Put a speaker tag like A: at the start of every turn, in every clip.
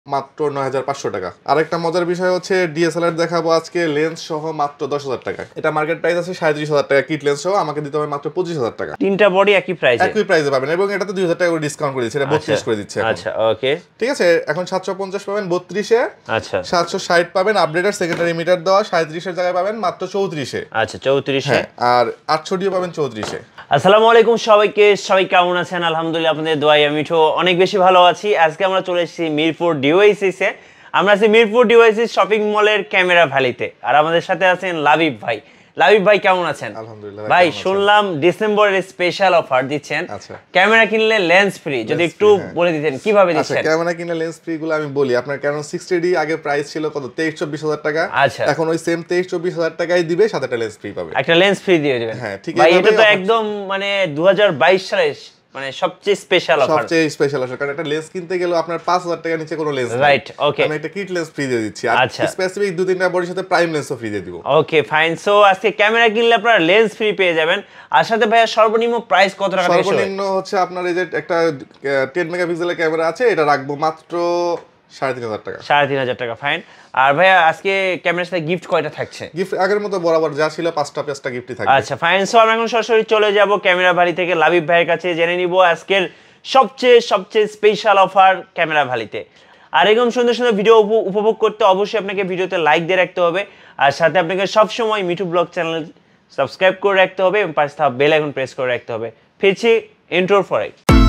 A: মাত্র ৯৫০০ টাকা। আরেকটা মজার বিষয় হচ্ছে ডিএসএলআর দেখাবো আজকে লেন্স সহ মাত্র ১০,০০০ টাকা। এটা মার্কেট প্রাইস আছে ৩৭,০০০ টাকা, কিট লেন্স সহ আমাকে দিতে হবে মাত্র ২৫,০০০ টাকা।
B: তিনটা বডি একই প্রাইসে
A: পাবেন এবং এটাতে ২০০০ টাকা করে ডিসকাউন্ট করে দিচ্ছে, এটা ৩২ করে দিচ্ছে।
B: আচ্ছা ওকে,
A: ঠিক আছে। এখন ৭৫০ পাবেন ৩২-এ,
B: আচ্ছা
A: ৭৬০ পাবেন আপডেটের সেকেন্ডারি মিটার দেওয়া ৩৭-এর জায়গায় পাবেন মাত্র ৩৪-এ।
B: আচ্ছা 34-এ,
A: আর ৮০০ পাবেন 34-এ।
B: আসসালামু আলাইকুম সবাইকে, সবাই কেমন আছেন? আলহামদুলিল্লাহ আপনাদের দোয়ায় আমি অনেক বেশি ভালো আছি। আজকে আমরা চলে এসেছি মিরপুর ডিওএইচএস এ। আমরা আছি মিরপুর ডিওএইচএস শপিং মলের ক্যামেরা ভ্যালিতে, আর আমাদের সাথে আছেন লাবিব ভাই। লাবিব ভাই কেমন আছেন?
A: আলহামদুলিল্লাহ
B: ভাই, শুনলাম ডিসেম্বরের স্পেশাল অফার দিচ্ছেন, ক্যামেরা কিনলে লেন্স ফ্রি। যদি একটু বলে দিতেন কিভাবে দিচ্ছেন?
A: ক্যামেরা কিনলে লেন্স ফ্রি গুলো আমি বলি। আপনার ক্যানন 60D আগে প্রাইস ছিল কত, 23-24 টাকা।
B: আচ্ছা,
A: এখন ওই সেম 23-24 টাকাই দিবে, সাথে একটা লেন্স ফ্রি পাবে।
B: একটা লেন্স ফ্রি দিয়ে দিবেন?
A: হ্যাঁ ঠিক
B: আছে ভাই। এটা তো একদম মানে 2022 সালে মানে সবচেয়ে স্পেশাল অফার,
A: কারণ একটা লেন্স কিনতে গেলে আপনার 5000 টাকা নিচে কোনো লেন্স নাই।
B: Right, okay.
A: আমি একটা কিট লেন্স ফ্রি দিয়ে দিচ্ছি, আর স্পেসিফিক 2-3টা বডির সাথে প্রাইম লেন্সও ফ্রি দিয়ে দিব।
B: Okay fine. সো আজকে ক্যামেরা কিনলে আপনারা লেন্স ফ্রি পেয়ে যাবেন, আর সাথে ভাইয়া সর্বনিম্ন প্রাইস কত টাকা?
A: সর্বনিম্ন হচ্ছে আপনার এই যে একটা 10 মেগাপিক্সেলের ক্যামেরা আছে, এটা রাখবো মাত্র ৩,৫০০ টাকা।
B: ৩,৫০০ টাকা, ফাইন। আর ভাইয়া আজকে ক্যামেরার সাথে গিফট কয়টা থাকছে?
A: গিফট আগের মতো বরাবর যা ছিল 5টা গিফটই থাকবে।
B: আচ্ছা ফাইন। সো আমরা এখন সরাসরি চলে যাব ক্যামেরা ভ্যালি থেকে লাবিব ভাইয়ের কাছে, জেনে নিব আজকের সবচেয়ে স্পেশাল অফার ক্যামেরা ভ্যালিতে। আর এরকম সুন্দর সুন্দর ভিডিও উপভোগ করতে অবশ্যই আপনাকে ভিডিওতে লাইক দিয়ে রাখতে হবে, আর সাথে আপনাকে সবসময় মিঠু ব্লগ চ্যানেল সাবস্ক্রাইব করে রাখতে হবে এবং পাশে থাকা বেল আইকন প্রেস করে রাখতে হবে। ফিরছি ইন্ট্রোর পরে।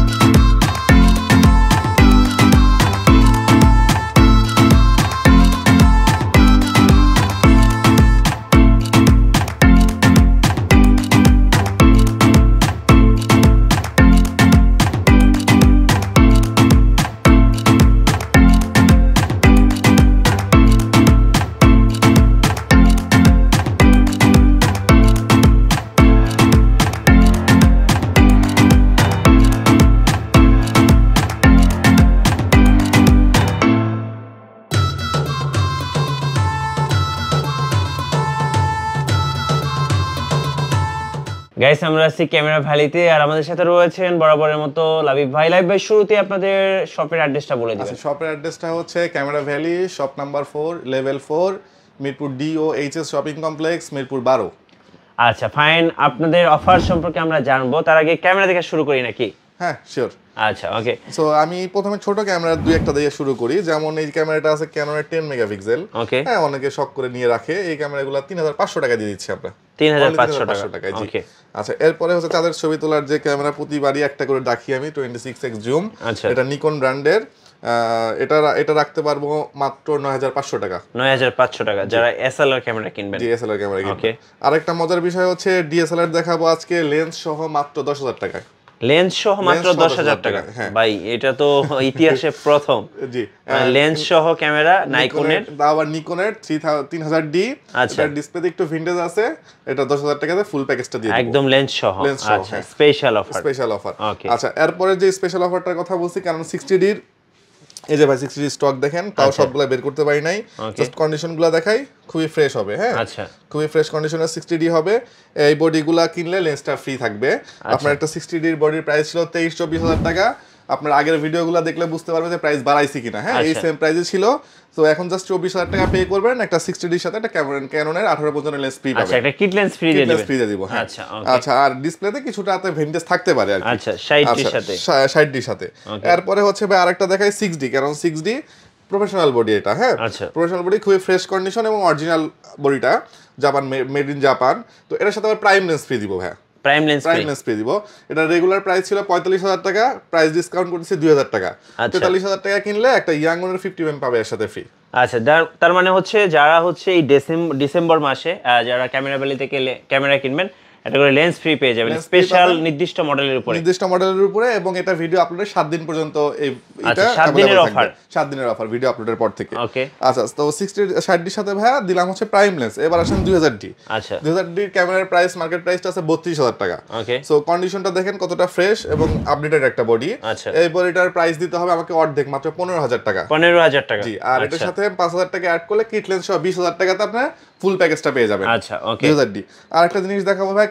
B: গাইস, আমরা আছি ক্যামেরা ভ্যালিতে, আর আমাদের সাথে রয়েছেন বরাবরের মতো লাবিব ভাই। লাবিব ভাই, শুরুতে আপনাদের শপের অ্যাড্রেসটা বলে দিবেন।
A: আচ্ছা, শপের অ্যাড্রেসটা হচ্ছে camera valley, shop number 4, level 4, Mirpur DOHS shopping complex, Mirpur 12।
B: আচ্ছা ফাইন। আপনাদের অফার সম্পর্কে আমরা জানবো, তার আগে ক্যামেরা থেকে শুরু করি নাকি?
A: হ্যাঁ শিওর।
B: আচ্ছা ওকে।
A: সো আমি প্রথমে ছোট ক্যামেরা দুই একটা দিয়ে শুরু করি। যেমন এই ক্যামেরাটা আছে ক্যাননের 10 মেগাপিক্সেল।
B: ওকে।
A: হ্যাঁ, অনেকে শখ করে নিয়ে রাখে। এই ক্যামেরাগুলো ৩৫০০ টাকা দিয়ে দিচ্ছি আমরা।
B: ৩৫০০ টাকা।
A: ওকে। আচ্ছা, এরপরে হচ্ছে তাদের ছবি তোলার যে ক্যামেরা প্রতিবারই একটা করে রাখি আমি, 26x জুম। এটা নিকন ব্র্যান্ডের। এটা রাখতে পারবো মাত্র ৯৫০০ টাকা।
B: ৯৫০০ টাকা যারা এসএলআর ক্যামেরা কিনবেন।
A: ডিএসএলআর ক্যামেরা কিনবেন। আরেকটা মজার বিষয় হচ্ছে ডিএসএলআর দেখাবো আজকে লেন্স সহ মাত্র ১০,০০০ টাকায়।
B: লেন্স সহ মাত্র ১০,০০০ টাকা? ভাই, এটা তো ইতিহাসে প্রথম।
A: জি,
B: লেন্স সহ ক্যামেরা নাইকনের,
A: আবার নিকনের 3000D। আচ্ছা, ডিসপ্লেতে একটু ভিন্টেজ আছে। এটা ১০,০০০ টাকাতে ফুল প্যাকেজটা দিয়ে দেব,
B: একদম লেন্স সহ। আচ্ছা, স্পেশাল অফার।
A: আচ্ছা, এরপরে যে স্পেশাল অফারটার কথা বলছি, কারণ 60D এই যে ভাই 60D স্টক দেখেন, তাও সবগুলা বের করতে পারি নাই, জাস্ট কন্ডিশনগুলো দেখাই। খুবই ফ্রেশ হবে। হ্যাঁ, আচ্ছা, খুবই ফ্রেশ কন্ডিশনের 60D হবে। এই বডিগুলা কিনলে লেন্সটা ফ্রি থাকবে। আপনার একটা 60D বডির প্রাইস ছিল 23-24 হাজার টাকা। আপনার আগের ভিডিওগুলো দেখলে বুঝতে পারবেন যে প্রাইস বাড়াইছি কিনা। হ্যাঁ, এই সেম প্রাইসে ছিল। তো এখন জাস্ট 24,০০০ টাকা পে করবেন, একটা 60Dর সাথে একটা ক্যাননের 18-55 লেন্স ফ্রি পাবেন।
B: আচ্ছা, একটা কিট লেন্স ফ্রি দিয়ে দিব।
A: হ্যাঁ, আচ্ছা, আর ডিসপ্লেতে কিছুটা ভিন্টেজ থাকতে পারে আর কি।
B: আচ্ছা, 60Dর সাথে।
A: এরপরে হচ্ছে ভাই আরেকটা দেখাই 6D, কারণ 6D প্রফেশনাল বডি এটা। হ্যাঁ, প্রফেশনাল বডি, খুবই ফ্রেশ কন্ডিশন এবং অরিজিনাল বডিটা, জাপান, মেড ইন জাপান। তো এটার সাথে আবার প্রাইম লেন্স ফ্রি দিব। হ্যাঁ, প্রাইম লেন্স ফ্রি দিব। এটা রেগুলার প্রাইস ছিল ৪৫,০০০ টাকা, প্রাইস ডিসকাউন্ট করতেছি ২,০০০ টাকা। ৪৩,০০০ টাকা কিনলে একটা ইয়াং ওনের 50mm পাবে এর সাথে ফ্রি।
B: আচ্ছা, তার মানে হচ্ছে যারা হচ্ছে এই ডিসেম্বর মাসে যারা ক্যামেরা ভ্যালি থেকে ক্যামেরা কিনবেন, এটা করে লেন্স ফ্রি পেয়ে যাবেন স্পেশাল নির্দিষ্ট মডেলের উপরে।
A: এবং এটা ভিডিও আপলোডের 7 দিন পর্যন্ত
B: এটা 7
A: দিনের অফার ভিডিও আপলোডের পর থেকে। ওকে। আচ্ছা, তো 60-60Dর সাথে ভাইয়া দিলাম হচ্ছে প্রাইম লেন্স। এবার আসেন 2000D। আচ্ছা, 2000D ক্যামেরার প্রাইস, মার্কেট প্রাইসটা আছে ৩২,০০০ টাকা। ওকে। সো কন্ডিশনটা দেখেন কতটা ফ্রেশ এবং আপডেটেড একটা বডি। এই বডিটার প্রাইস দিতে হবে আমাকে অর্ধেক, মাত্র ১৫,০০০ টাকা।
B: ১৫,০০০ টাকা।
A: জি, আর এটার সাথে ৫,০০০ টাকা অ্যাড করলে কিট লেন্স সহ ২০,০০০ টাকাতে আপনি ফুল প্যাকেজটা পেয়ে যাবেন।
B: আচ্ছা, ওকে।
A: 2000D। আর একটা জিনিস দেখাবো ভাই,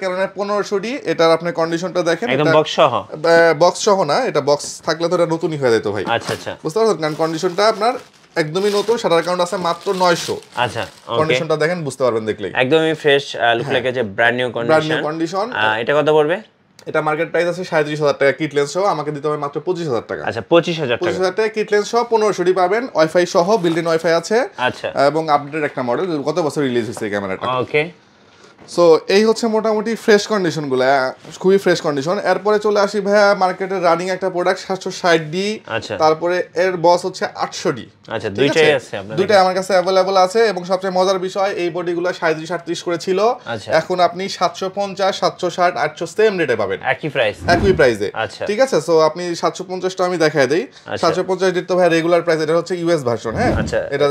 A: ক্যানোনের 1500D, এটার আপনি কন্ডিশনটা দেখেন,
B: একদম বক্স সহ।
A: বক্স সহ না, এটা বক্স থাকলে তো এটা নতুনই হয়ে যেত ভাই।
B: আচ্ছা আচ্ছা,
A: বুঝতে পারছেন, কারণ কন্ডিশনটা আপনার একদমই নতুন, শাটার কাউন্ট আছে মাত্র 900।
B: আচ্ছা,
A: কন্ডিশনটা দেখেন, বুঝতে পারবেন দেখলেই
B: একদমই ফ্রেশ লুক লাগে, যে ব্র্যান্ড নিউ কন্ডিশন। এটা কত পড়বে?
A: এটা মার্কেট প্রাইস আছে 37000 টাকা কিট লেন্স সহ, আমাকে দিতে হবে মাত্র 25000 টাকা।
B: আচ্ছা, 25000
A: টাকা কিট লেন্স সহ, 1500D পাবেন, ওয়াইফাই সহ, বিল্ট ইন ওয়াইফাই আছে।
B: আচ্ছা,
A: এবং আপডেট একটা মডেল, গত বছর রিলিজ হয়েছে এই ক্যামেরাটা।
B: ওকে।
A: সো এই হচ্ছে মোটামুটি ফ্রেশ কন্ডিশনগুলো, খুবই ফ্রেশ কন্ডিশন। এরপরে চলে আসি ভাইয়া মার্কেটে রানিং একটা প্রোডাক্ট 760D,
B: আচ্ছা,
A: তারপরে এর বস হচ্ছে 800D।
B: আচ্ছা, দুইটাই আছে আপনাদের?
A: দুইটাই আমার কাছে अवेलेबल আছে, এবং সবচেয়ে মজার বিষয় এই বডিগুলো 3738 করে ছিল, এখন আপনি 750, 760, 800 সেম রেটে পাবেন, একই প্রাইসে।
B: আচ্ছা,
A: ঠিক আছে, সো আপনি 750টা আমি দেখাই দেই। 750 তো ভাই রেগুলার প্রাইস, এটা হচ্ছে ইউএস ভার্সন। হ্যাঁ, এটা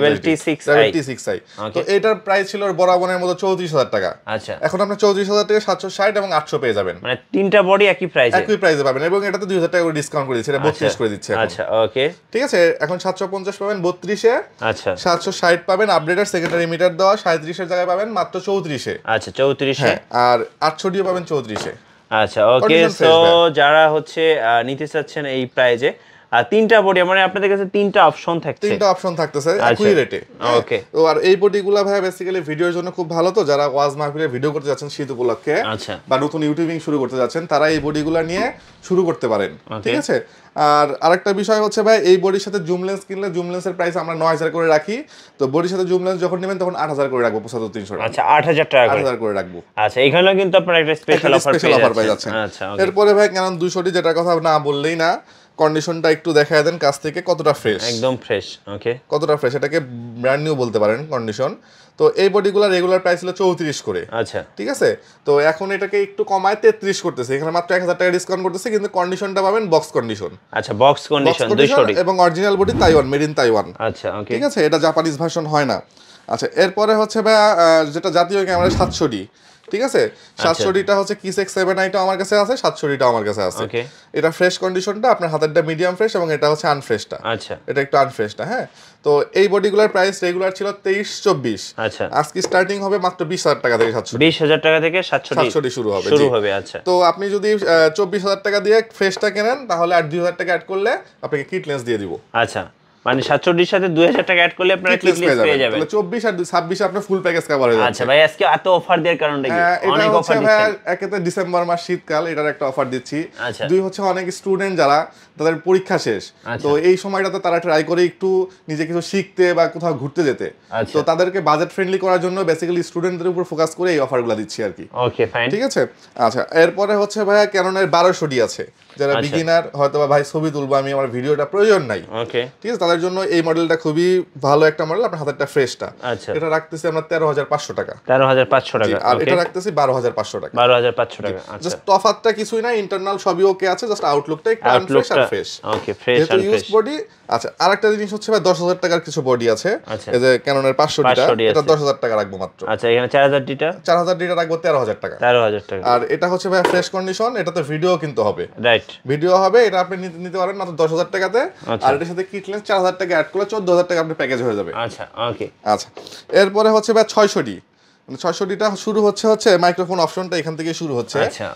A: 750 তো এটার প্রাইস ছিল বরাবরের মতো 34000 টাকা।
B: আচ্ছা,
A: এখন আপনি 34000 থেকে 760 এবং 800 পেয়ে যাবেন,
B: মানে তিনটা বডি একই প্রাইসে পাবেন,
A: এবং এটাতে 2000 টাকা করে ডিসকাউন্ট করে দিচ্ছে, এটা 32 করে দিচ্ছে এখন।
B: আচ্ছা, ওকে,
A: ঠিক আছে। এখন 750 পাবেন 32 এ,
B: আচ্ছা,
A: 760 পাবেন আপডেটেড সেকেন্ডারি মিটার দেওয়া 37 এর জায়গায় পাবেন মাত্র 34 এ।
B: আচ্ছা, 34 এ,
A: আর 800 ডিও পাবেন 34 এ।
B: আচ্ছা, ওকে। সো যারা হচ্ছে নিতে চাচ্ছেন এই প্রাইজে, আর তিনটা বডি, মানে আপনাদের কাছে তিনটা অপশন
A: থাকতেছে একই রেটে। ওকে। তো আর এই বডিগুলো ভাই বেসিক্যালি ভিডিওর জন্য খুব ভালো, তো যারা ওয়াজ মাহফিলে ভিডিও করতে যাচ্ছেন শীত উপলক্ষে, বা নতুন ইউটিউবিং শুরু করতে যাচ্ছেন, তারা এই বডিগুলো নিয়ে শুরু করতে পারেন। ঠিক আছে। আর আরেকটা বিষয় হচ্ছে ভাই, এই বডির সাথে জুম লেন্স কিনলে জুম লেন্সের প্রাইস আমরা 9000 করে রাখি, তো বডির সাথে জুম লেন্স যখন নেবেন তখন 8000 করে রাখবো, 75300 টাকা।
B: আচ্ছা, 8000 টাকা
A: 8000 করে রাখবো।
B: আচ্ছা, এখানেও কিন্তু আপনারা একটা স্পেশাল অফার পেয়ে যাচ্ছেন।
A: আচ্ছা, এরপরে ভাই ক্যানন 200D, যেটার কথা না বললেই না, কন্ডিশনটা একটু দেখায় দেন কাছ থেকে, কতটা ফ্রেশ,
B: একদম ফ্রেশ। ওকে,
A: কতটা ফ্রেশ, এটাকে ব্র্যান্ড নিউ বলতে পারেন কন্ডিশন। তো এই বডিগুলো রেগুলার প্রাইস ছিল 34 করে।
B: আচ্ছা,
A: ঠিক আছে। তো এখন এটাকে একটু কমায় 33 করতেছে, এখানে মাত্র 1000 টাকা ডিসকাউন্ট করতেছে, কিন্তু কন্ডিশনটা পাবেন বক্স কন্ডিশন।
B: আচ্ছা, বক্স কন্ডিশন 200D,
A: এবং original body Taiwan, made in Taiwan.
B: আচ্ছা, ওকে,
A: ঠিক আছে, এটা জাপানিজ ভার্সন হয় না। আচ্ছা, এরপরে হচ্ছে ভাই যেটা জাতীয় ক্যামেরা 700D। ঠিক আছে, 700Dটা হচ্ছে কিস X7i আমার কাছে আছে, 700Dটা আমার কাছে আছে। এটা ফ্রেশ কন্ডিশনটা, আপনার হাতেরটা মিডিয়াম ফ্রেশ, এবং এটা হচ্ছে আনফ্রেশটা।
B: আচ্ছা,
A: এটা একটু আনফ্রেশটা। হ্যাঁ, তো এই বডিগুলোর প্রাইস রেগুলার ছিল 23-24।
B: আচ্ছা,
A: আজকে স্টার্টিং হবে মাত্র 20000 টাকা থেকে,
B: 20000 টাকা থেকে 700D
A: শুরু হবে।
B: আচ্ছা,
A: তো আপনি যদি 24000 টাকা দিয়ে ফ্রেশটা কেনেন, তাহলে আর 2000 টাকা অ্যাড করলে আপনাকে কিট লেন্স দিয়ে দিব।
B: আচ্ছা, মানে 700D সাথে 2000 টাকা অ্যাড করলে আপনারা কিট লেন্স পেয়ে যাবেন।
A: তাহলে 24 আর 26 এ আপনার ফুল প্যাকেজ কভার হয়ে যাচ্ছে।
B: আচ্ছা ভাই, আজকে এত অফার দেওয়ার কারণটা কি?
A: অনেক অফার দিচ্ছেন। একেতে ডিসেম্বর মাস শীতকাল, এটার একটা অফার দিচ্ছি। দুই হচ্ছে অনেক স্টুডেন্ট যারা, তাদের পরীক্ষা শেষ, তো এই সময়টাতে তারা ট্রাই করে একটু নিজে কিছু শিখতে বা কোথাও ঘুরতে যেতে, তো তাদেরকে বাজেট ফ্রেন্ডলি করার জন্য বেসিক্যালি স্টুডেন্টদের উপর ফোকাস করে এই অফারগুলো দিচ্ছি আর কি।
B: ওকে, ফাইন,
A: ঠিক আছে। আচ্ছা, এরপরে হচ্ছে ভাইয়া ক্যাননের 1200D আছে, যারা বিগিনার, হয়তো বা ভাই ছবি তুলবো আমি, আমার ভিডিওটা প্রয়োজন নাই,
B: ওকে,
A: ঠিক আছে, তাদের জন্য এই মডেলটা খুবই ভালো একটা মডেল। আপনার হাতেরটা ফ্রেশটা, এটা রাখতেছি আমরা 13500 টাকা।
B: 13500 টাকা।
A: আর এটা রাখতেছি 12500 টাকা।
B: 12500 টাকা। আচ্ছা,
A: জাস্ট তফাৎটা কিছুই না, ইন্টারনাল সবই ওকে আছে, জাস্ট আউটলুকটা একটু আনফ্রেশ আর ফ্রেশ।
B: ওকে, ফ্রেশ আর ফ্রেশ
A: বডি। আচ্ছা, আরেকটা জিনিস হচ্ছে ভাই 10000 টাকার কিছু বডি আছে, এই যে ক্যাননের 500Dটা, এটা 10000 টাকা রাখবো মাত্র।
B: আচ্ছা, এখানে 4000Dটা,
A: 4000Dটা রাখবো 13000 টাকা।
B: 13000 টাকা।
A: আর এটা হচ্ছে ভাই ফ্রেশ কন্ডিশন, এটাতে ভিডিও কিনতে হবে,
B: রাইট,
A: ভিডিও হবে, এটা আপনি নিতে পারেন মাত্র 10000 টাকাতে। আর এর সাথে কিট লেন্স 4000 টাকা অ্যাড করলে 14000 টাকা আপনার প্যাকেজ হয়ে যাবে।
B: আচ্ছা, ওকে।
A: আচ্ছা, এরপরে হচ্ছে ভাই 600D। 600Dটা শুরু হচ্ছে মাইক্রোফোন অপশনটা এখান থেকে শুরু হচ্ছে।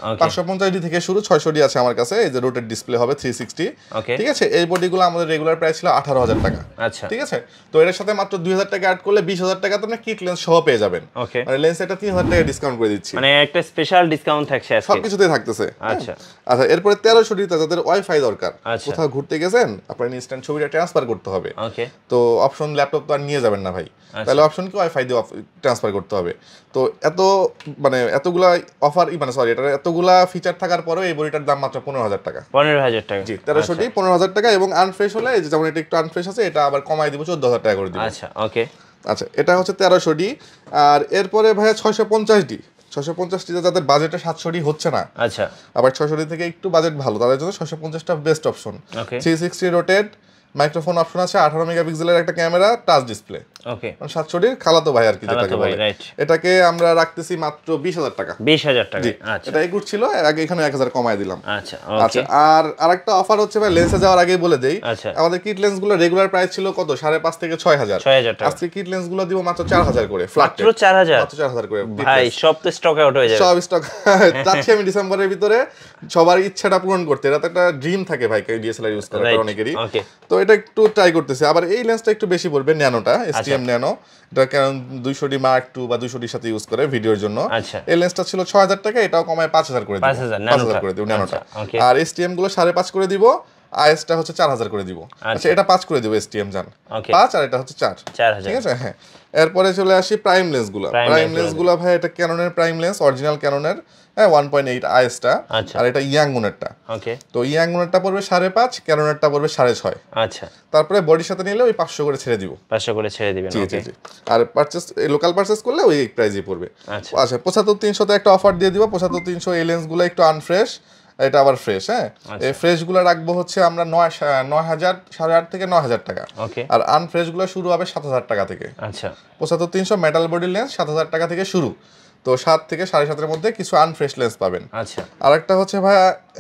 A: 550D থেকে শুরু, 600D আছে আমার কাছে, এই যে রোটেট ডিসপ্লে হবে 360। ঠিক আছে। এই বডিগুলো আমাদের রেগুলার প্রাইস ছিল 18000 টাকা।
B: আচ্ছা,
A: ঠিক আছে। তো এর সাথে মাত্র 2000 টাকা অ্যাড করলে 20000 টাকা আপনি কিট লেন্স সহ পেয়ে যাবেন। মানে লেন্স এটা 3000 টাকা ডিসকাউন্ট করে দিচ্ছি,
B: মানে একটা স্পেশাল ডিসকাউন্ট থাকছে আজকে,
A: সবকিছুতেই থাকতেছে।
B: আচ্ছা,
A: আচ্ছা, এরপরে 1300D তে যাদের ওয়াইফাই দরকার, কোথাও ঘুরতে গেছেন, আপনার ইনস্ট্যান্ট ছবিটা ট্রান্সফার করতে হবে, তো অপশন ল্যাপটপ তো আর নিয়ে যাবেন না ভাই, তাহলে অপশন কি ওয়াইফাই দিয়ে ট্রান্সফার করতে হবে। তো এতগুলা অফার, মানে সরি, এটা এতগুলা ফিচার থাকার পরেও এই বডিটার দাম মাত্র 15000 টাকা।
B: 15000 টাকা,
A: জি, 1300D 15000 টাকা। এবং আনফ্রেশ হলে, এই যে যেমন এটা একটু আনফ্রেশ আছে, এটা আবার কমাই দিব, 14000 টাকা করে দিব।
B: আচ্ছা, ওকে।
A: আচ্ছা, এটা হচ্ছে 1300D। আর এরপরে ভাইয়া 650D। 650D যাদের বাজেটে 700D হচ্ছে না, আচ্ছা, আবার 600D থেকে একটু বাজেট ভালো, তাদের জন্য 650টা best option. 360 rotate, microphone option আছে, 18 মেগাপিক্সেলের একটা ক্যামেরা, টাচ ডিসপ্লে।
B: ওকে
A: 700 খালাতো ভাই আর কি যেটাকে বলে। এটাকে আমরা রাখতেছি মাত্র 20000 টাকা।
B: 20000 টাকা।
A: আচ্ছা, এটা একুট ছিল, আগে এখানে 1000 কমায় দিলাম।
B: আচ্ছা
A: আচ্ছা, আর আরেকটা অফার হচ্ছে ভাই, লেন্সে যাওয়ার আগে বলে দেই, আমাদের কিট লেন্স গুলো রেগুলার প্রাইস ছিল কত 5.5 থেকে 6000 টাকা। আজকে কিট লেন্স গুলো দিব মাত্র 4000 করে,
B: মাত্র 4000
A: করে।
B: ভাই সব তো স্টক আউট হয়ে যাবে,
A: সব স্টক যাচ্ছে। আমি ডিসেম্বরের ভিতরে সবার ইচ্ছাটা পূরণ করতে, এটা তো একটা ড্রিম থাকে ভাই ডিএসএলআর ইউজ করার অনেকেরই। তো এটা একটু ট্রাই করতেছি। আবার এই লেন্সটা একটু বেশি পড়বে, ন্যানোটা, এসটিএম ন্যানো, এটা কারণ 200D Mark II বা 200Dর সাথে ইউজ করে ভিডিওর জন্য। এই লেন্সটা ছিল 6000 টাকা, এটাও কমায় 5000 করে দিব, 5000 করে দিব ন্যানোটা। আর এসটিএম গুলো 5.5 করে দিব, আইএসটা হচ্ছে 4000 করে দিব। আচ্ছা, এটা 5 করে দিব এসটিএম জান, 5, আর এটা হচ্ছে 4, ঠিক আছে। হ্যাঁ, এরপরে চলে আসি প্রাইম লেন্স গুলো। প্রাইম লেন্স গুলো ভাই, এটা ক্যাননের প্রাইম লেন্স, অরিজিনাল ক্যাননের, 1.8 আইএসটা, আর এটা ইয়াংগুনেরটা। তো ইয়াংগুনেরটা পড়বে 5.5, ক্যাননেরটা পড়বে 6.5।
B: আচ্ছা,
A: তারপরে বডির সাথে নিলে ওই 500 করে ছেড়ে দিব,
B: 500 করে ছেড়ে দিবেন।
A: ওকে, আর পারচেজ লোকাল পারচেজ করলে ওই প্রাইসই পড়বে। আচ্ছা, 75300 তে একটা অফার দিয়ে দিব। 75300 এই লেন্স গুলো একটু আনফ্রেশ, এটা আবার ফ্রেশ। হ্যাঁ, এই ফ্রেশ গুলো রাখবো হচ্ছে আমরা 9000, 8,500 থেকে 9000 টাকা। আর আনফ্রেশ গুলো শুরু হবে 7000 টাকা থেকে। আচ্ছা, 75300 মেটাল বডি লেন্স 7000 টাকা থেকে শুরু। তো 7 থেকে 7.5-এর মধ্যে কিছু আনফ্রেশ লেন্স পাবেন। আচ্ছা, আরেকটা হচ্ছে ভাই,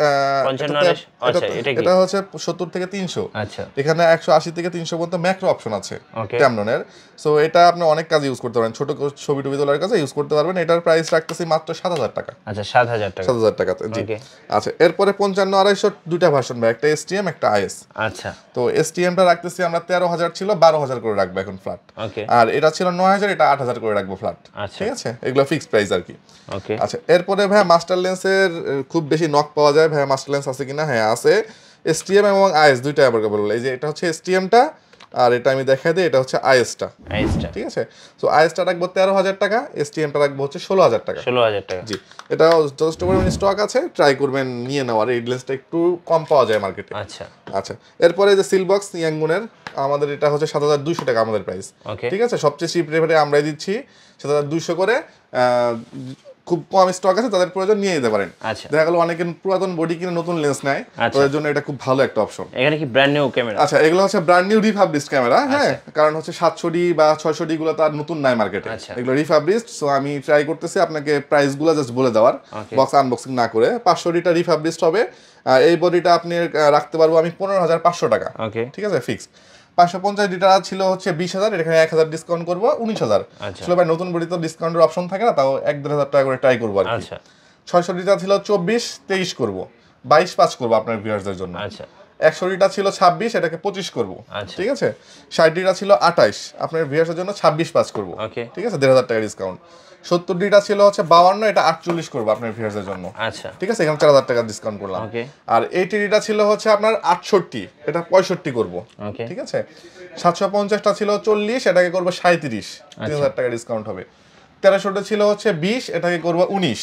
A: এটা হচ্ছে 70 থেকে 300। আচ্ছা, এখানে 180 থেকে 300 পর্যন্ত ম্যাক্রো অপশন আছে ক্যাননের। সো এটা আপনি অনেক কাজে ইউজ করতে পারেন, ছোট ছবি টবি তোলার কাজে ইউজ করতে পারবেন। এটার প্রাইস রাখতেছি মাত্র 7000 টাকা। আচ্ছা, 7000 টাকাতে। জি, আচ্ছা, এরপরে 55-250 দুইটা ভার্সন ভাই, একটা এসটিএম, একটা আইএস। আচ্ছা, তো এসটিএমটা রাখতেছি আমরা 13000 ছিল, 12000 করে রাখবো এখন ফ্ল্যাট। আর এটা ছিল 9000, এটা 8000 করে রাখবো ফ্ল্যাট। ঠিক আছে, এগুলো ফিক্সড প্রাইস আর কি। আচ্ছা, এরপরে ভাই মাস্টার লেন্সের খুব বেশি নক পাওয়া যায় ভাই, মাস্টার লেন্স আছে কিনা? হ্যাঁ আছে, এসটিএম এবং আইএস দুইটা আবার বলবো। এই যে এটা হচ্ছে এসটিএমটা, আর এটা আমি দেখাই দিই, এটা হচ্ছে আইএসটা। ঠিক আছে, সো আইএসটা রাখবো 13000 টাকা, এসটিএমটা রাখবো হচ্ছে 16000 টাকা। 16000 টাকা, জি। এটা যথেষ্ট পরিমাণে স্টক আছে, ট্রাই করবেন নিয়ে নেওয়ার। এই লেন্সটা একটু কম পাওয়া যায় মার্কেটে। আচ্ছা আচ্ছা, এরপরে যে সিলবক্স ইয়াংগুনের, আমাদের এটা হচ্ছে 7200 টাকা আমাদের প্রাইস। ঠিক আছে, সবচেয়ে চিপ রেটে আমরাই দিচ্ছি 7200 করে। খুব কম স্টক আছে, তাদের প্রয়োজন নিয়ে যেতে পারেন। দেখা গেল অনেকে পুরাতন বডি কিনে নতুন লেন্স নেয়, তাদের জন্য এটা খুব ভালো একটা অপশন।
B: এখানে কি ব্র্যান্ড নিউ ক্যামেরা?
A: আচ্ছা, এগুলো হচ্ছে ব্র্যান্ড নিউ রিফাবলিশড ক্যামেরা। হ্যাঁ, কারণ হচ্ছে 700D বা 600D গুলো তো আর নতুন নাই মার্কেটে, এগুলো রিফাবলিশড। সো আমি ট্রাই করতেছি আপনাকে প্রাইসগুলো জাস্ট বলে দেওয়ার, বক্স আনবক্সিং না করে। 500Dটা রিফাবলিশড হবে। এই বডিটা আপনি রাখতে পারবো আমি 15500 টাকা। ঠিক আছে, ফিক্স। 550Dটা ছিল হচ্ছে 20000, এখানে 1000 ডিসকাউন্ট করবো 19000। আসলে ভাই নতুন বডি তো ডিসকাউন্টের অপশন থাকে না, তাও 1-1500 টাকা করে ট্রাই করবো আর কি। 600Dটা ছিল 24-23 করবো, 22-5 করবো আপনার ভিউয়ার্সদের জন্য। 100Dটা ছিল 26, এটাকে 25 করবো। ঠিক আছে, 60Dটা ছিল 28, আপনার ভিউয়ার্সদের জন্য 26-5 করবো। ঠিক আছে, 1500 টাকা ডিসকাউন্ট। 70Dটা ছিল হচ্ছে 52, এটা 48 করবো আপনার ভিউয়ার্সদের জন্য। আচ্ছা, ঠিক আছে, এখানে 4000 টাকা ডিসকাউন্ট করলাম। আর 80Dটা ছিল হচ্ছে আপনার 68, এটা 65 করবো। ঠিক আছে, 750টা ছিল 40, এটাকে করবো 37, 3000 টাকা ডিসকাউন্ট হবে। 1300টা ছিল হচ্ছে 20, এটাকে করবো 19।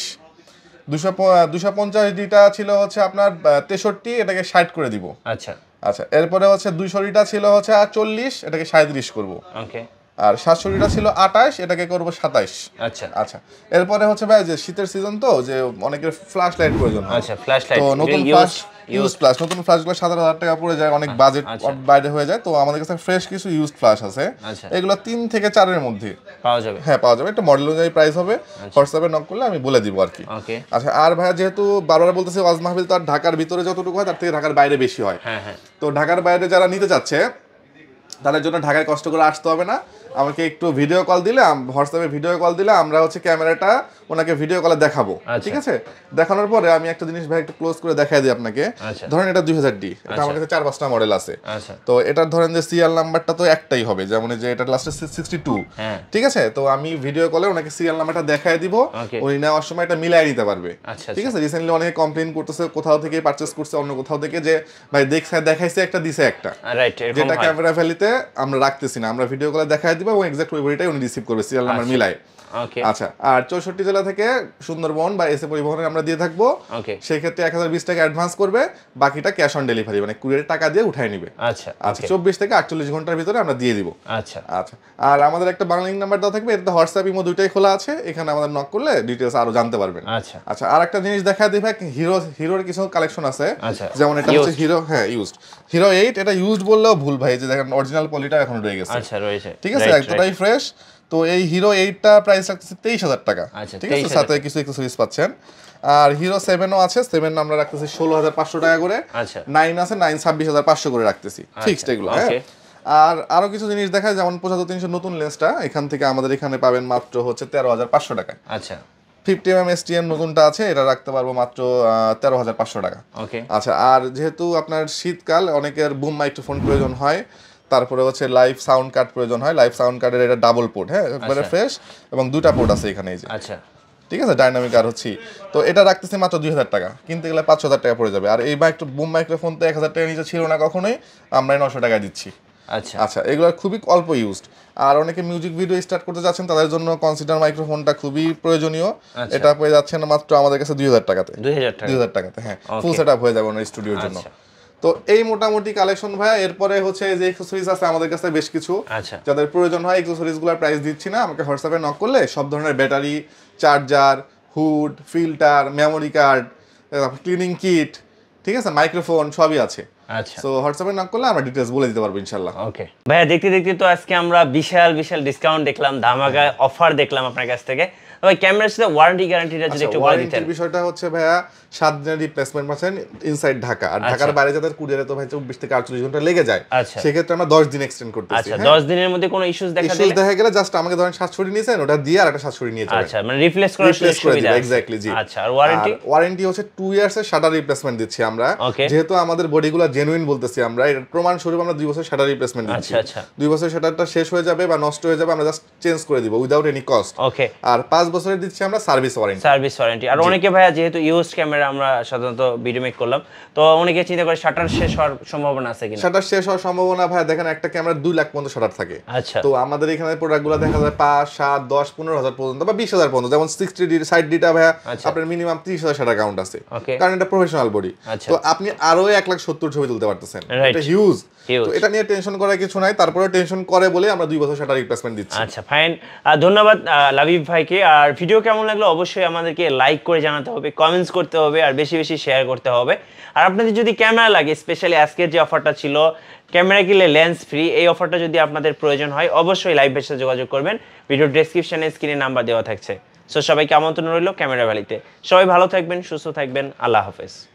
A: 250Dটা ছিল হচ্ছে আপনার 63, এটাকে 60 করে দিব। আচ্ছা আচ্ছা, এরপরে হচ্ছে 200Dটা ছিল হচ্ছে 40, এটাকে 37 করবো। আর 700Dটা ছিল 28, এটাকে করবো 27। আচ্ছা আচ্ছা, এরপরে হচ্ছে ভাই যে শীতের সিজন তো, যে অনেকের ফ্ল্যাশ লাইট প্রয়োজন হয়। আচ্ছা, ফ্ল্যাশ লাইট, তো নতুন ফ্ল্যাশ ইউজ ফ্ল্যাশ, নতুন ফ্ল্যাশগুলো 7000 টাকা পড়ে যায়, অনেক বাজেট বাইরে হয়ে যায়। তো আমাদের কাছে ফ্রেশ কিছু ইউজড ফ্ল্যাশ আছে, এগুলো 3 থেকে 4-এর মধ্যে পাওয়া যাবে। হ্যাঁ, পাওয়া যাবে, একটা মডেল অনুযায়ী প্রাইস হবে। হোয়াটসঅ্যাপে নক করলে আমি বলে দিব আর কি। আচ্ছা, আর ভাইয়া যেহেতু বারবার বলতেছি ওয়াজ মাহফিল তো আর ঢাকার ভিতরে যতটুকু হয় তার থেকে ঢাকার বাইরে বেশি হয়। তো ঢাকার বাইরে যারা নিতে চাচ্ছে তাদের জন্য ঢাকায় কষ্ট করে আসতে হবে না, আমাকে একটু ভিডিও কল দিলে, হোয়াটসঅ্যাপে ভিডিও কল দিলে আমরা হচ্ছে ক্যামেরাটা ওনাকে ভিডিও কলে দেখাবো। ঠিক আছে, দেখানোর পরে আমি একটা জিনিস ভাই একটু ক্লোজ করে দেখাই দিই আপনাকে। ধরেন এটা 2000D, এটা আমার কাছে 4-5টা মডেল আছে। তো এটার ধরেন যে সিরিয়াল নাম্বারটা তো একটাই হবে, যেমন যে এটা লাস্টে 62। ঠিক আছে, তো আমি ভিডিও কলে ওনাকে সিরিয়াল নাম্বারটা দেখাই দিব, উনি নেওয়ার সময় এটা মিলাই নিতে পারবে। ঠিক আছে, রিসেন্টলি অনেকে কমপ্লেইন করতেছে কোথাও থেকে পারচেজ করছে অন্য কোথাও থেকে, যে ভাই দেখাইছে একটা দিছে একটা, যেটা ক্যামেরা ভ্যালিতে আমরা রাখতেছি না, আমরা ভিডিও কলে দেখাই দিব এবং এক্সাক্ট ওই বডিটাই উনি রিসিভ করবে সিরিয়াল নাম্বার মিলাই। আচ্ছা, আর 64 জেলা থেকে সুন্দরবন বা এসএ পরিবহনে আমরা দিয়ে থাকবো। সেই ক্ষেত্রে 1020 টাকা অ্যাডভান্স করবে, বাকিটা ক্যাশ অন ডেলিভারি, মানে কুরিয়ারের টাকা দিয়ে উঠাই নিবে। আচ্ছা আচ্ছা, 24 থেকে 48 ঘন্টার ভিতরে আমরা দিয়ে দিব। আচ্ছা আচ্ছা, আর আমাদের একটা বাংলা নাম্বার দেওয়া থাকবে, এটাতে হোয়াটসঅ্যাপ ইমো দুইটাই খোলা আছে, এখানে আমাদের নক করলে ডিটেইলস আরো জানতে পারবেন। আচ্ছা আচ্ছা, আর একটা জিনিস দেখা দিই ভাই, হিরোর কিছু কালেকশন আছে, যেমন এটা হচ্ছে হিরো, হ্যাঁ ইউজড হিরো 8, এটা ইউজড বললেও ভুল ভাই, যে দেখেন অরিজিনাল অরিজিনাল পলিটা এখন রয়ে গেছে।
B: আচ্ছা রয়েছে,
A: ঠিক আছে, একদমই ফ্রেশ। তো এই হিরো 8টা প্রাইস রাখতেছি 23,000 টাকা। ঠিক আছে, সাথে কিছু অ্যাকসেসরিজ পাচ্ছেন। আর হিরো 7ও আছে, 7 আমরা রাখতেছি 16,500 টাকা করে। 9 আছে, 9 26,500 করে রাখতেছি, ফিক্সড এগুলো। হ্যাঁ, আর আরো কিছু জিনিস দেখায়, যেমন 75-300 নতুন লেন্সটা এখান থেকে আমাদের এখানে পাবেন মাত্র হচ্ছে 13,500 টাকা।
B: আচ্ছা,
A: 50mm STM নতুনটা আছে, এটা রাখতে পারবো মাত্র 13,500 টাকা। আচ্ছা, আর যেহেতু আপনার শীতকাল, অনেকের বুম মাইক্রোফোন প্রয়োজন হয়, তারপরে হচ্ছে লাইভ সাউন্ড কার্ড প্রয়োজন হয়। লাইভ সাউন্ড কার্ডের এটা ডাবল পোর্ট, হ্যাঁ, একবারে ফ্রেশ, এবং দুটা পোর্ট আছে এখানে, এই যে। আচ্ছা, ঠিক আছে, ডাইনামিক আর হচ্ছে। তো এটা রাখতেছি মাত্র 2,000 টাকা, কিনতে গেলে 5,000 টাকা পড়ে যাবে। আর এই বুম মাইক্রোফোন তো 1,000 টাকা নিচে ছিল না কখনোই, আমরা 900 টাকা দিচ্ছি। আচ্ছা আচ্ছা, এগুলো খুবই অল্প ইউজড। আর অনেকে মিউজিক ভিডিও স্টার্ট করতে যাচ্ছেন, তাদের জন্য কনসিডার মাইক্রোফোনটা খুবই প্রয়োজনীয়। এটা পেয়ে যাচ্ছেন মাত্র আমাদের কাছে 2,000 টাকাতে। 2,000 টাকাতে, হ্যাঁ, ফুল সেটআপ হয়ে যাবে ওনার স্টুডিওর জন্য। তো এই মোটামুটি কালেকশন ভাইয়া। এরপরে হচ্ছে যে অ্যাকসেসরিজ আছে আমাদের কাছে বেশ কিছু, যাদের প্রয়োজন হয়। অ্যাকসেসরিজগুলোর প্রাইস দিচ্ছি না, আমাকে হোয়াটসঅ্যাপে নক করলে সব ধরনের battery, charger, hood, filter, memory card, cleaning kit, ঠিক আছে, মাইক্রোফোন সবই আছে। আচ্ছা, সো হোয়াটসঅ্যাপে নক করলে আমরা ডিটেইলস বলে দিতে পারবো ইনশাআল্লাহ। ওকে
B: ভাইয়া, দেখতে দেখতে তো আজকে আমরা বিশাল বিশাল ডিসকাউন্ট দেখলাম, ধামাকা অফার দেখলাম আপনার কাছ থেকে। ভাই, ক্যামেরার সাথে ওয়ারেন্টি গ্যারান্টিটা যদি একটু বলে দিতেন।
A: ওয়ারেন্টির বিষয়টা হচ্ছে ভাইয়া 7 দিনের রিপ্লেসমেন্ট পাচ্ছেন ইনসাইড ঢাকা। আর ঢাকার বাইরে যাদের কুরিয়ারে তো ভাই 24 থেকে 48 ঘন্টা লেগে যায়, সেক্ষেত্রে আমরা 10 দিন এক্সটেন্ড করতেছি।
B: আচ্ছা, 10 দিনের মধ্যে কোনো ইস্যুস দেখা
A: গেলে জাস্ট আমাকে ধরেন 7 ছড়ি নিয়েছেন, ওটা দিয়ে আর একটা 7 ছড়ি নিয়ে যাবেন।
B: আচ্ছা, মানে রিপ্লেস করার সুবিধা।
A: এক্স্যাক্টলি, জি।
B: আচ্ছা, আর
A: ওয়ারেন্টি হচ্ছে 2 ইয়ার্স এর শাটার রিপ্লেসমেন্ট দিচ্ছি আমরা, যেহেতু আমাদের বডিগুলো জেনুইন বলতেছি আমরা। এর প্রমাণ স্বরূপ আমরা 2 বছর শাটার রিপ্লেসমেন্ট দিচ্ছি। আচ্ছা, 2 বছর শাটারটা শেষ হয়ে যাবে বা নষ্ট হয়ে যাবে, আমরা জাস্ট চেঞ্জ করে দিব উইদাউট এনি কস্ট। ওকে, আর 5 বছরের দিচ্ছি আমরা সার্ভিস ওয়ারেন্টি।
B: আর অনেকে ভাইয়া, যেহেতু ইউজড ক্যামেরা আমরা সাধারণত ভিডিও মেক করলাম, তো অনেকে চিন্তা করে শাটার শেষ হওয়ার সম্ভাবনা আছে কিনা।
A: শাটার শেষ হওয়ার সম্ভাবনা ভাইয়া, দেখেন একটা ক্যামেরা 2 লাখ পর্যন্ত শাটার থাকে। আচ্ছা, তো আমাদের এখানে প্রোডাক্টগুলো দেখা যায় 5, 7, 10, 15,000 পর্যন্ত বা 20,000 পর্যন্ত। যেমন 60D সাইড ডিটা ভাইয়া আপনার মিনিমাম 30,000 শাটার কাউন্ট আছে, কারণ এটা প্রফেশনাল বডি। তো আপনি আরো 1,70,000 ছবি তুলতে পারতেছেন, এটা হিউজ। তো এটা নিয়ে টেনশন করার কিছু নাই, তারপরে টেনশন করে বলে আমরা 2 বছর শাটার রিপ্লেসমেন্ট দিচ্ছি।
B: আচ্ছা, ফাইন। ধন্যবাদ লাবিব ভাইকে। আর ভিডিও কেমন লাগলো অবশ্যই আমাদেরকে লাইক করে জানাতে হবে, কমেন্টস করতে হবে, আর বেশি বেশি শেয়ার করতে হবে। আর আপনাদের যদি ক্যামেরা লাগে, স্পেশালি আজকের যে অফারটা ছিল ক্যামেরা কিনলে লেন্স ফ্রি, এই অফারটা যদি আপনাদের প্রয়োজন হয় অবশ্যই লাইভ ভাইয়ের সাথে যোগাযোগ করবেন। ভিডিও ডেসক্রিপশনে স্ক্রিনে নাম্বার দেওয়া থাকছে। সো সবাইকে আমন্ত্রণ রইল ক্যামেরা ভ্যালিতে। সবাই ভালো থাকবেন, সুস্থ থাকবেন, আল্লাহ হাফেজ।